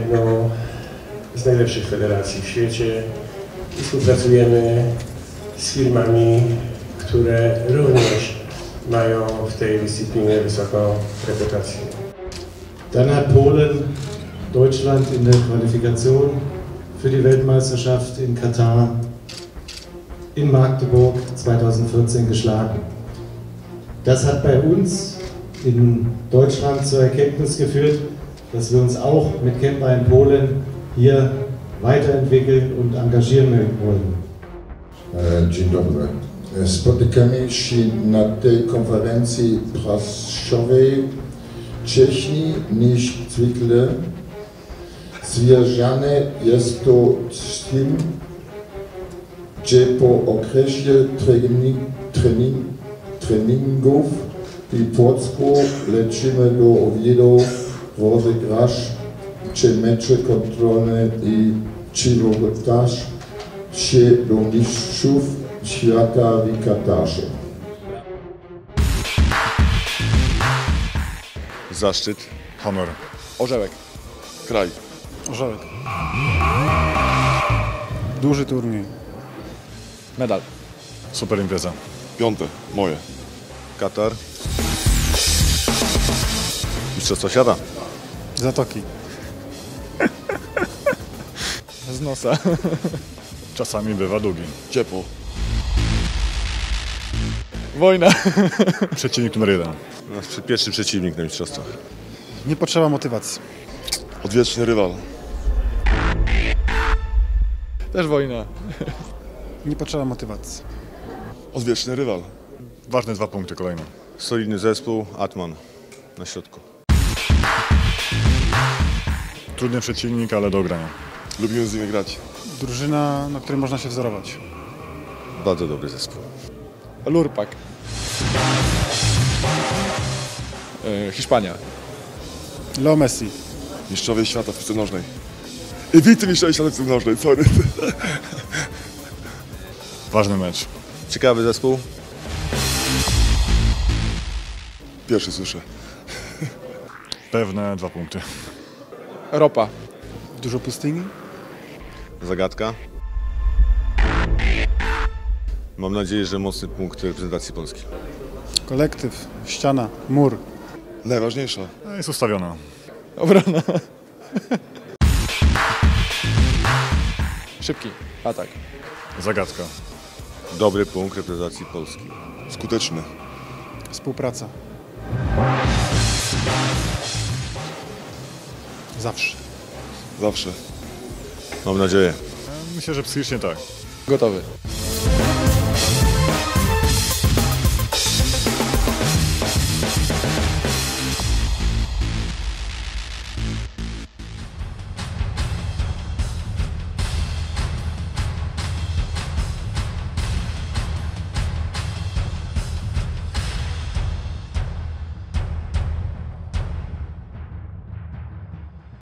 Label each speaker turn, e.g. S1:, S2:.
S1: jedną z najlepszych federacji w świecie i współpracujemy z firmami, które również mają w tej dyscyplinie wysoką reputację.
S2: Dann hat Polen Deutschland in der Qualifikation für die Weltmeisterschaft in Katar in Magdeburg 2014 geschlagen. Das hat bei uns in Deutschland zur Erkenntnis geführt, dass wir uns auch mit Kemper in Polen hier weiterentwickeln und engagieren wollen.
S3: Dzień dobry. Spotykamy się na tej konferencji prasowej wcześniej niż zwykle. Związane jest to z tym, że po okresie treningów i Płocku lecimy do Oviedo rozegrać czy mecze kontrolne i przygotować się do mistrzów świata w Katarze.
S4: Zaszczyt.
S5: Honor.
S4: Orzełek.
S5: Kraj.
S6: Orzełek. Duży turniej.
S4: Medal.
S5: Super impreza.
S4: Piąte. Moje.
S5: Katar. Mistrzostwo świata.
S6: Zatoki.
S4: Z nosa.
S5: Czasami bywa długi.
S4: Ciepło. Wojna.
S5: Przeciwnik numer 1.
S4: Nasz pierwszy przeciwnik na mistrzostwach.
S6: Nie potrzeba motywacji.
S4: Odwieczny rywal. Też wojna.
S6: Nie potrzeba motywacji.
S4: Odwieczny rywal.
S5: Ważne 2 punkty kolejne.
S4: Solidny zespół. Atman. Na środku.
S5: Trudny przeciwnik, ale do ogrania.
S4: Lubimy z nimi grać.
S6: Drużyna, na której można się wzorować.
S4: Bardzo dobry zespół. Lurpak. Hiszpania.
S6: Leo Messi.
S4: Mistrzowie świata w piłce nożnej. I wicemistrzowie świata w piłce nożnej, sorry.
S5: Ważny mecz.
S4: Ciekawy zespół. Pierwszy słyszę.
S5: Pewne 2 punkty.
S4: Ropa.
S6: Dużo pustyni.
S4: Zagadka. Mam nadzieję, że mocny punkt reprezentacji Polski.
S6: Kolektyw. Ściana. Mur.
S4: Najważniejsza.
S5: Jest ustawiona.
S4: Obrona. Szybki atak.
S5: Zagadka.
S4: Dobry punkt reprezentacji Polski. Skuteczny.
S6: Współpraca. Zawsze.
S4: Zawsze. Mam nadzieję.
S5: Myślę, że psychicznie tak.
S4: Gotowy.